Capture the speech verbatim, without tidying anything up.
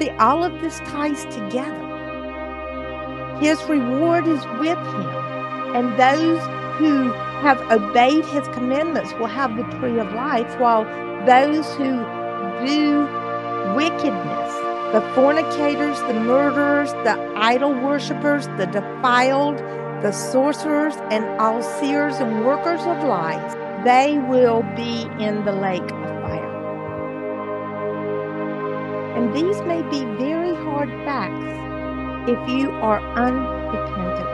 See, all of this ties together. His reward is with him, and those who have obeyed his commandments will have the tree of life, while those who do wickedness, the fornicators, the murderers, the idol worshippers, the defiled, the sorcerers, and all seers and workers of lies, they will be in the lake of fire. And these may be very hard facts if you are unrepentant.